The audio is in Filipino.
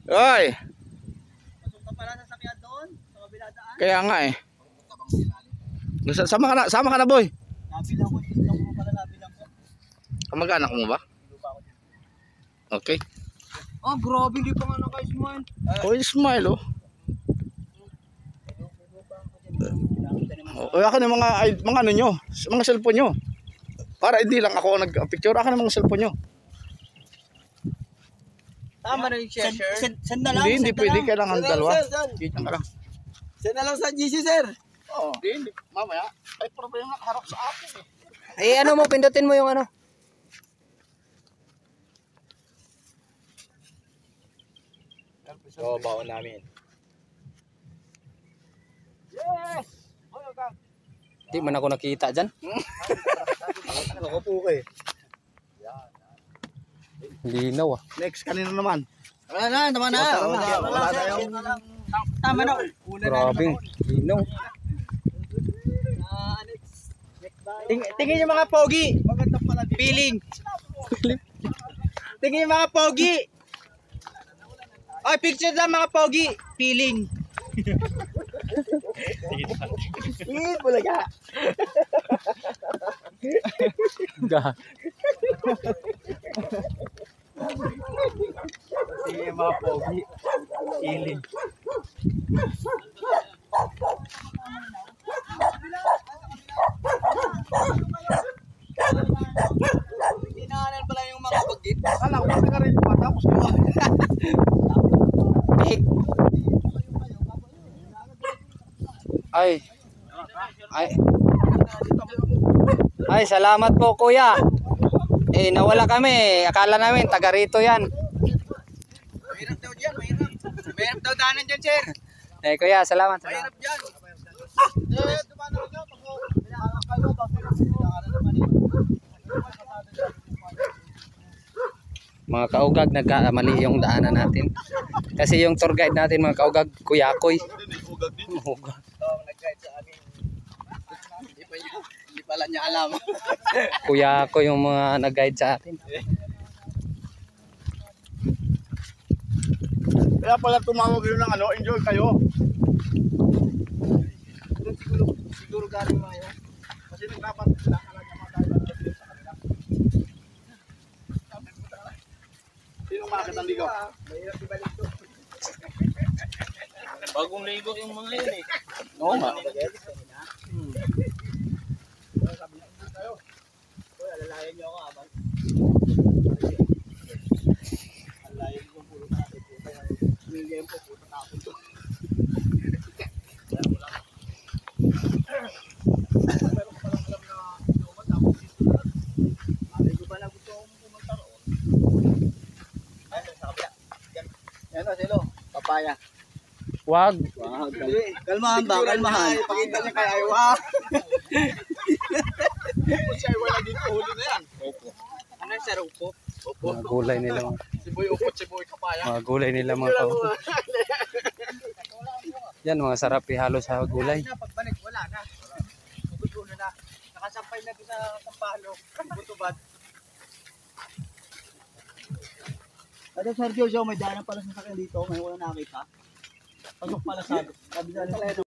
Oy, Pasok ka pala sa sakyan doon, sa kabila daan. kaya nga eh. Sama ka na boy. Nabilang ko, tingnan mo pala nabilang ko. Kamag-anak mo ba? Okay. Oh, grabe, hindi pa nga naka-smile. Oh, smile oh. Oh, akin ng mga ano nyo, mga cellphone nyo. Para hindi lang ako nag-picture, akin ng mga cellphone nyo. Tama na yung share. Send na lang. Hindi pwede, kailangan dalawa. Send Kita ka lang. na lang sa GC, sir. Oo. Hindi, mamaya. Ay, problema harap sa akin eh. Eh, ano mo, pindutin mo yung ano. Oo, baon namin. Yes! Hindi man ako nakita dyan. Ako po kayo. Linaw ah. Next, kanina naman. Wala na. Wala na yung... Tama na. Grabing linaw. Tingin yung mga pogi. Feeling. Tingin yung mga pogi. Ay, picture lang mga pogi. Feeling. Tingin, bulaga. Tingin yung mga pogi. Feeling. Hinahanan pala yung mga pogi. Kala ko kasi ka rin tapos mo. Ay. Ay, salamat po kuya. Eh, nawala kami. Akala namin, taga rito yan. Mahirap daw dyan, mahirap. Mahirap daw daanan dyan, sir. Eh, kuya, salamat. Mahirap dyan. Mga kaugag, nagkamali yung daanan natin. Kasi yung tour guide natin, mga kaugag, kuyakoy. Ugag. Nag-guide sa amin. Hindi pala niya alam. Kuyakoy yung mga nag-guide sa atin. Kaya pala tumawag yun ng ano, enjoy kayo. Siguro galing mga yun. Kasi nagpapat sila talaga matayo sa kanila. Sino makakit ang ligaw? Mahirap ibalik to. Bagong ligo yung mga yun eh. Oo nga. Alalayan niyo ako abang. Alalayan ko puro natin. Million po puro natin to. Pero ko palang alam na inuman tapos dito na. Alay ko ba na gusto kong pumunta roon? Ayun, sa kabila. Yan o, silo. Papaya. Wag. Kalmahan ba? Kalmahan. Pakita niya kay Aywa. Si Aywa na dito, huli na yan. Ano yung sir? Upo? Mga gulay nila. Si Boy Upot, si Boy Kapaya. Mga gulay nila mga kaugag. Yan, mga sarap ihalo sa gulay. Pagbalik, wala na. Gugulo na. Nakasampay na doon sa Sampalo. Butubad. Ano Sergio, may daanan pala sa sakyan dito. May wala nakita. Pasok pala sa kabila.